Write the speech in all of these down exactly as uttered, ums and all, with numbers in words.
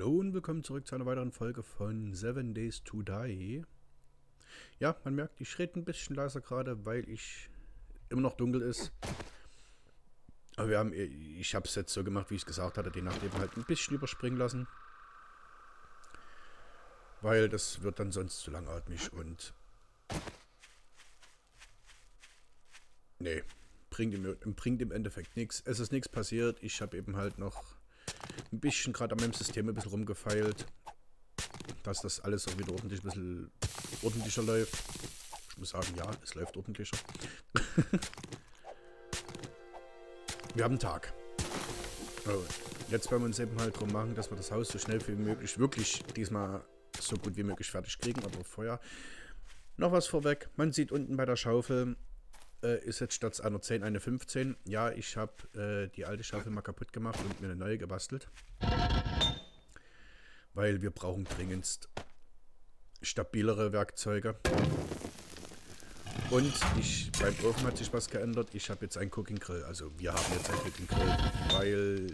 Hallo und willkommen zurück zu einer weiteren Folge von Seven Days to Die. Ja, man merkt, ich rede ein bisschen leiser gerade, weil ich immer noch dunkel ist. Aber wir haben, ich habe es jetzt so gemacht, wie ich es gesagt hatte, die Nacht eben halt ein bisschen überspringen lassen. Weil das wird dann sonst zu langatmig und... Nee, bringt im, bringt im Endeffekt nichts. Es ist nichts passiert, ich habe eben halt noch ein bisschen gerade an meinem System ein bisschen rumgefeilt, dass das alles auch wieder ordentlich ein bisschen ordentlicher läuft. Ich muss sagen, ja, es läuft ordentlicher. Wir haben einen Tag. Oh, jetzt werden wir uns eben halt darum machen, dass wir das Haus so schnell wie möglich, wirklich diesmal so gut wie möglich fertig kriegen. Aber vorher noch was vorweg. Man sieht unten bei der Schaufel, äh, ist jetzt statt einer zehn eine fünfzehn. Ja, ich habe äh, die alte Schaufel mal kaputt gemacht und mir eine neue gebastelt. Weil wir brauchen dringendst stabilere Werkzeuge. Und ich, beim Ofen hat sich was geändert. Ich habe jetzt einen Cooking Grill. Also wir haben jetzt einen Cooking Grill, weil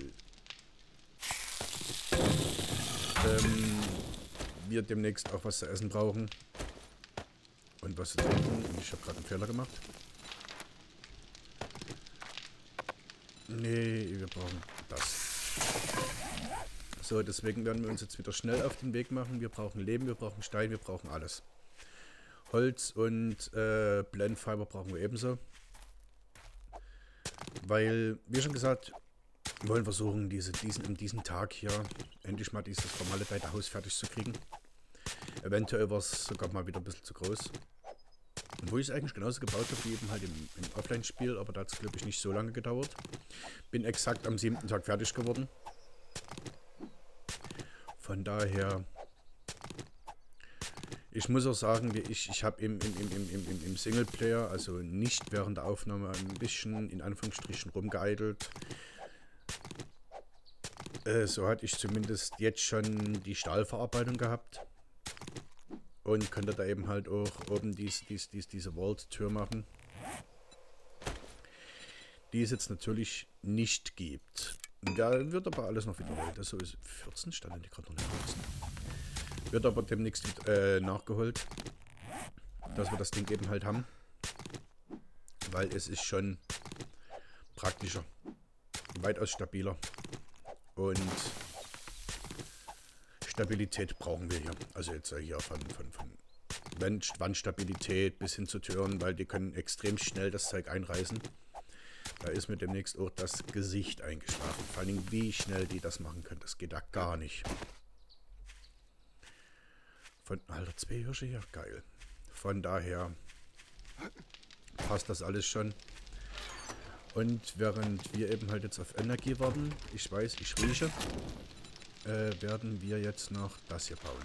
ähm, wir demnächst auch was zu essen brauchen. Und was zu trinken. Und ich habe gerade einen Fehler gemacht. Nee, wir brauchen das. So, deswegen werden wir uns jetzt wieder schnell auf den Weg machen. Wir brauchen Lehm, wir brauchen Stein, wir brauchen alles. Holz und äh, Blendfiber brauchen wir ebenso. Weil, wie schon gesagt, wir wollen versuchen, diese, diesen, in diesem Tag hier endlich mal dieses vermaledeite Haus fertig zu kriegen. Eventuell war es sogar mal wieder ein bisschen zu groß. Wo ich es eigentlich genauso gebaut habe wie eben halt im, im Offline-Spiel, aber da hat es, glaube ich, nicht so lange gedauert. Bin exakt am siebten Tag fertig geworden. Von daher, ich muss auch sagen, ich, ich habe im, im, im, im, im, im Singleplayer, also nicht während der Aufnahme, ein bisschen in Anführungsstrichen rumgeeidelt. Äh, so hatte ich zumindest jetzt schon die Stahlverarbeitung gehabt. Und könnte da eben halt auch oben dies, dies, dies, diese Vault-Tür machen. Die es jetzt natürlich nicht gibt. Da wird aber alles noch wiederholt. Also ist vierzehn standen die gerade noch nicht raus. Wird aber demnächst äh, nachgeholt, dass wir das Ding eben halt haben. Weil es ist schon praktischer. Weitaus stabiler. Und Stabilität brauchen wir hier. Also jetzt hier von, von, von Wand, Wandstabilität bis hin zu Türen, weil die können extrem schnell das Zeug einreißen. Da ist mir demnächst auch das Gesicht eingeschlafen. Vor allem, wie schnell die das machen können. Das geht da gar nicht. Von, Alter, zwei Hirsche hier. Geil. Von daher passt das alles schon. Und während wir eben halt jetzt auf Energie warten, ich weiß, ich rieche, äh, werden wir jetzt noch das hier bauen.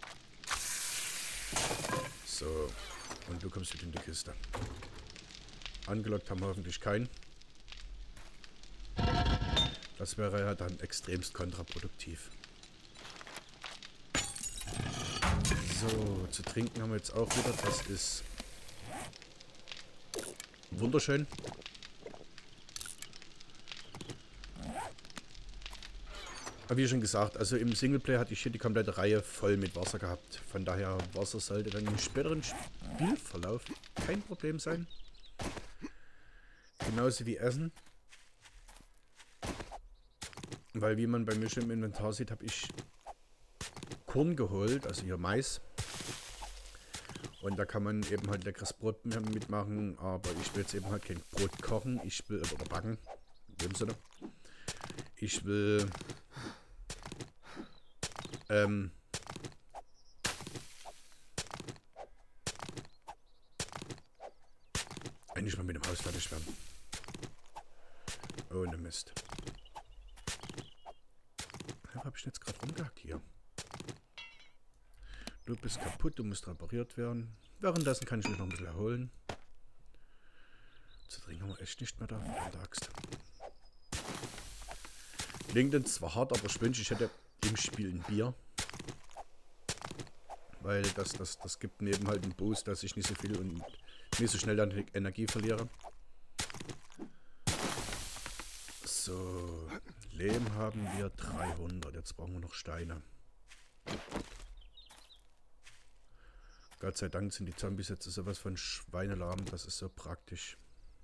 So. Und du kommst wieder in die Kiste. Angelockt haben wir hoffentlich keinen. Das wäre ja dann extremst kontraproduktiv. So, zu trinken haben wir jetzt auch wieder. Das ist wunderschön. Aber wie schon gesagt, also im Singleplayer hatte ich hier die komplette Reihe voll mit Wasser gehabt. Von daher, Wasser sollte dann im späteren Spielverlauf kein Problem sein. Genauso wie Essen. Weil wie man bei mir schon im Inventar sieht, habe ich Korn geholt, also hier Mais. Und da kann man eben halt leckeres Brot mitmachen, aber ich will jetzt eben halt kein Brot kochen, ich will, oder backen, in dem Sinne. Ich will ähm, eigentlich mal mit dem Haus fertig werden. Ohne Mist. Was habe ich jetzt gerade rumgehackt hier? Du bist kaputt, du musst repariert werden. Währenddessen kann ich mich noch ein bisschen erholen. Zu trinken haben wir echt nicht mehr da, an der Axt. Klingt dann zwar hart, aber ich wünsche, ich hätte im Spiel ein Bier. Weil das, das, das gibt mir eben halt einen Boost, dass ich nicht so viel und nicht so schnell dann Energie verliere. So, Lehm haben wir dreihundert. Jetzt brauchen wir noch Steine. Gott sei Dank sind die Zombies jetzt sowas von Schweinelahm. Das ist so praktisch.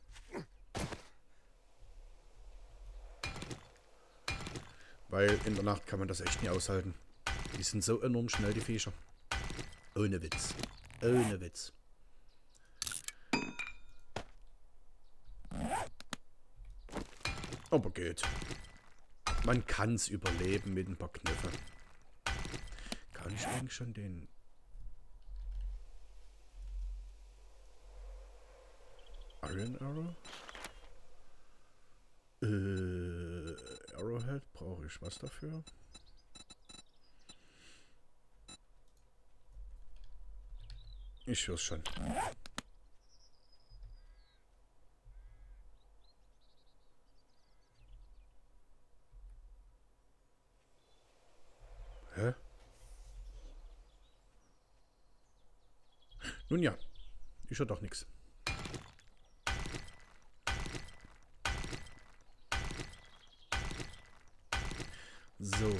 Weil in der Nacht kann man das echt nie aushalten. Die sind so enorm schnell, die Viecher. Ohne Witz. Ohne Witz. Aber geht. Man kann es überleben mit ein paar Knöpfen. Kann ich eigentlich schon den... Iron Arrow? Äh, Arrowhead, brauche ich was dafür? Ich hör's schon. Hä? Nun ja, ich höre doch nichts. So.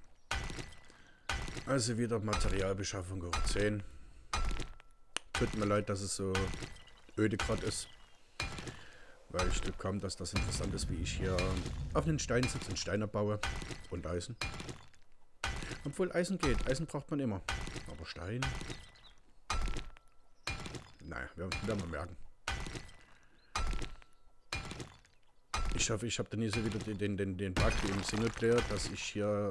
Also wieder Materialbeschaffung hoch zehn. Tut mir leid, dass es so öde gerade ist. Weil ich glaube kaum, dass das interessant ist, wie ich hier auf einen Stein sitze und Steine baue. Und Eisen. Obwohl Eisen geht. Eisen braucht man immer. Aber Stein... Naja, werden wir merken. Ich hoffe, ich habe dann hier so wieder den, den, den Bug im Singleplayer, dass ich hier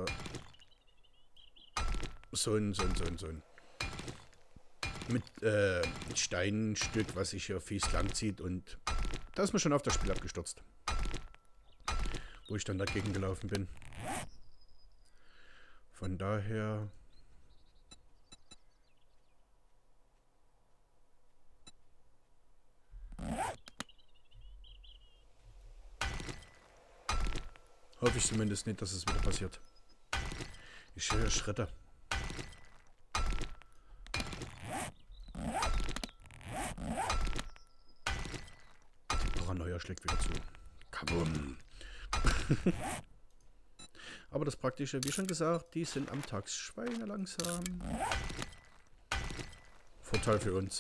so ein, so ein, so ein, so ein mit äh, Steinstück, was sich hier fies lang zieht, und da ist mir schon auf das Spiel abgestürzt. Wo ich dann dagegen gelaufen bin. Von daher... Hoffe ich zumindest nicht, dass es wieder passiert. Ich höre Schritte. Die Paranoia schlägt wieder zu. Kabum. Aber das Praktische, wie schon gesagt, die sind am Tag Schweine langsam. Vorteil für uns.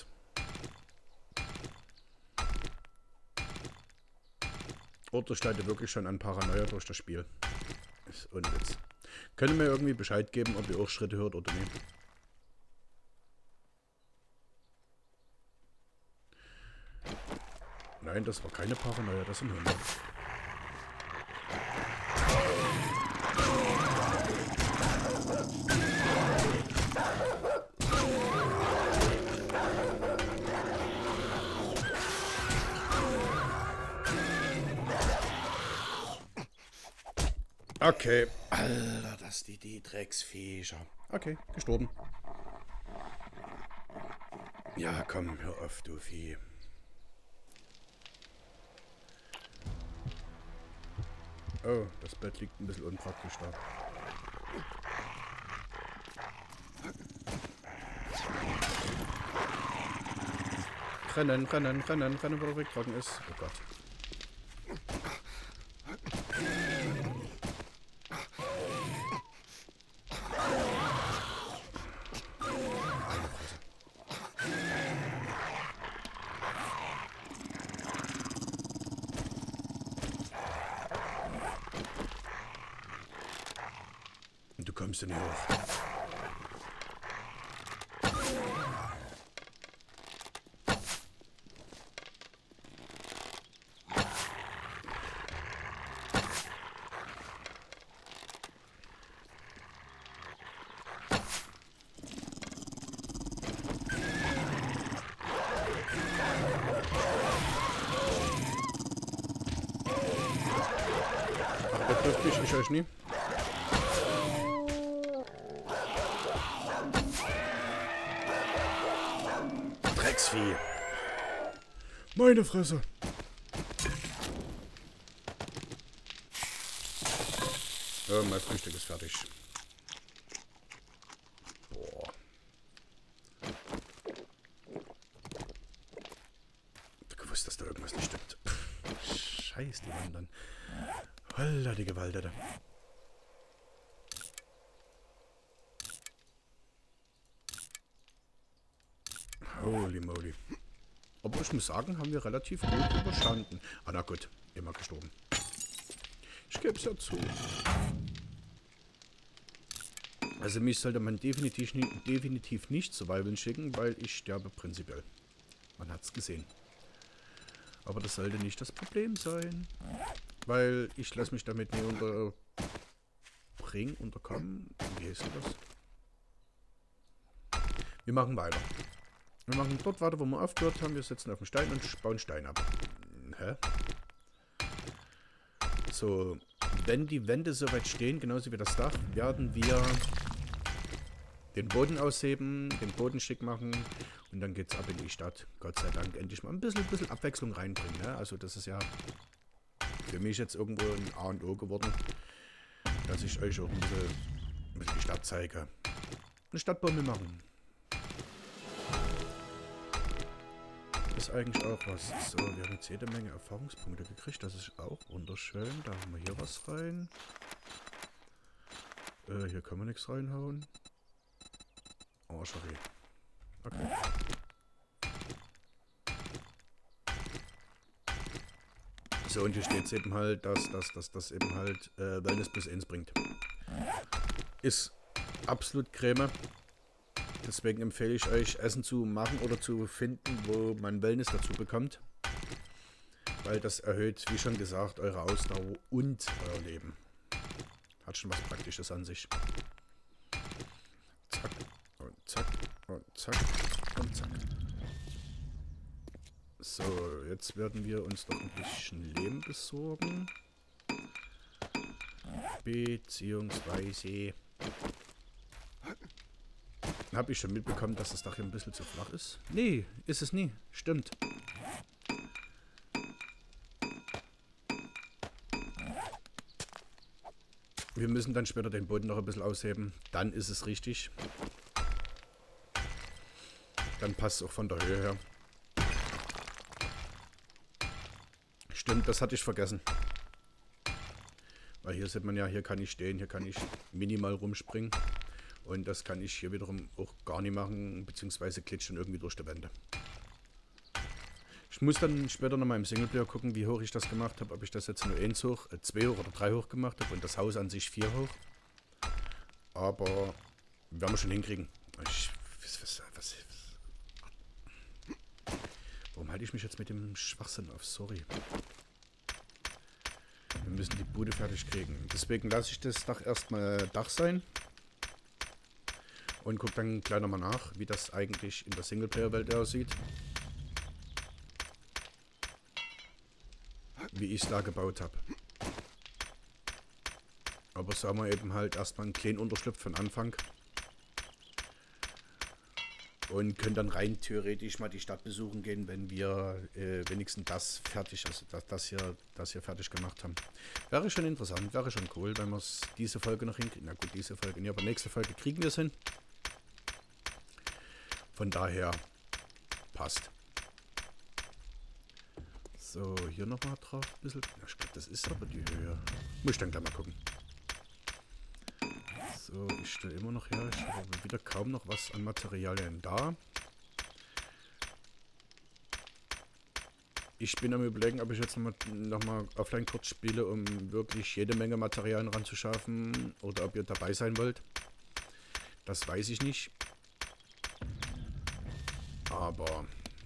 Oder ich leide wirklich schon an Paranoia durch das Spiel. Ist ohne Witz. Könnt ihr mir irgendwie Bescheid geben, ob ihr auch Schritte hört oder nicht? Nein, das war keine Paranoia, das sind Hunde. Okay. Alter, das die, die Drecksviecher. Okay, gestorben. Ja, komm, hör auf, du Vieh. Oh, das Bett liegt ein bisschen unpraktisch da. Rennen, rennen, rennen, rennen, wo der Weg trocken ist. Oh Gott. Du kommst ja nicht hoch. Ach, das trifft mich, ich euch nie. Drecksvieh. Meine Fresse. Ja, mein Frühstück ist fertig. Boah. Ich hab gewusst, dass da irgendwas nicht stimmt. Scheiß die Wandern. Holla die Gewaltete. Holy moly. Aber ich muss sagen, haben wir relativ gut überstanden. Ah, na gut, immer gestorben. Ich gebe es ja zu. Also mich sollte man definitiv, definitiv nicht survival schicken, weil ich sterbe prinzipiell. Man hat es gesehen. Aber das sollte nicht das Problem sein. Weil ich lasse mich damit nicht unterbringen, unterkommen. Wie heißt das? Wir machen weiter. Wir machen dort weiter, wo wir aufgehört haben. Wir setzen auf den Stein und bauen Stein ab. Hä? So, wenn die Wände soweit stehen, genauso wie das Dach, werden wir den Boden ausheben, den Boden schick machen und dann geht's ab in die Stadt. Gott sei Dank endlich mal ein bisschen, ein bisschen Abwechslung reinbringen. Ne? Also das ist ja für mich jetzt irgendwo ein A und O geworden, dass ich euch auch ein bisschen, ein bisschen die Stadt zeige. Eine Stadtbombe machen. Ist eigentlich auch was. So, wir haben jetzt jede Menge Erfahrungspunkte gekriegt. Das ist auch wunderschön. Da haben wir hier was rein. Äh, hier können wir nichts reinhauen. Oh, sorry. Okay. So, und hier steht es eben halt, dass das dass, eben halt äh, Wellness plus eins bringt. Ist absolut Creme. Deswegen empfehle ich euch, Essen zu machen oder zu finden, wo man Wellness dazu bekommt. Weil das erhöht, wie schon gesagt, eure Ausdauer und euer Leben. Hat schon was Praktisches an sich. Zack und zack und zack und zack. So, jetzt werden wir uns noch ein bisschen Lehm besorgen. Beziehungsweise habe ich schon mitbekommen, dass das Dach hier ein bisschen zu flach ist. Nee, ist es nie. Stimmt. Wir müssen dann später den Boden noch ein bisschen ausheben. Dann ist es richtig. Dann passt es auch von der Höhe her. Stimmt, das hatte ich vergessen. Weil hier sieht man ja, hier kann ich stehen, hier kann ich minimal rumspringen. Und das kann ich hier wiederum auch gar nicht machen, beziehungsweise glitschen irgendwie durch die Wände. Ich muss dann später nochmal im Singleplayer gucken, wie hoch ich das gemacht habe. Ob ich das jetzt nur eins hoch, äh, zwei hoch oder drei hoch gemacht habe und das Haus an sich vier hoch. Aber werden wir schon hinkriegen. Ich, was, was, was, warum halte ich mich jetzt mit dem Schwachsinn auf? Sorry. Wir müssen die Bude fertig kriegen. Deswegen lasse ich das Dach erstmal Dach sein. Und guck dann gleich nochmal nach, wie das eigentlich in der Singleplayer-Welt aussieht. Wie ich es da gebaut habe. Aber so haben wir eben halt erstmal einen kleinen Unterschlupf von Anfang. Und können dann rein theoretisch mal die Stadt besuchen gehen, wenn wir äh, wenigstens das fertig, also das, das, hier, das hier fertig gemacht haben. Wäre schon interessant, wäre schon cool, wenn wir es diese Folge noch hinkriegen. Na gut, diese Folge nicht, aber nächste Folge kriegen wir es hin. Von daher passt. So, hier nochmal drauf ein bisschen. Ich glaube, das ist aber die Höhe. Muss ich dann gleich mal gucken. So, ich stelle immer noch her. Ich habe wieder kaum noch was an Materialien da. Ich bin am Überlegen, ob ich jetzt nochmal noch mal offline kurz spiele, um wirklich jede Menge Materialien ranzuschaffen. Oder ob ihr dabei sein wollt. Das weiß ich nicht. Aber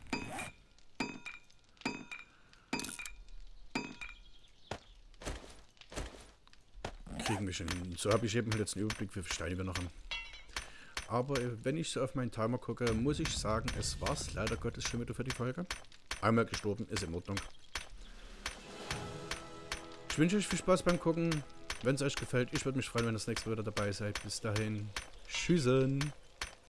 kriegen wir schon hin. So habe ich eben jetzt einen Überblick, wie viele Steine wir noch haben. Aber wenn ich so auf meinen Timer gucke, muss ich sagen, es war's leider Gottes schon wieder für die Folge. Einmal gestorben, ist in Ordnung. Ich wünsche euch viel Spaß beim Gucken. Wenn es euch gefällt, ich würde mich freuen, wenn ihr das nächste Mal wieder dabei seid. Bis dahin, tschüssen.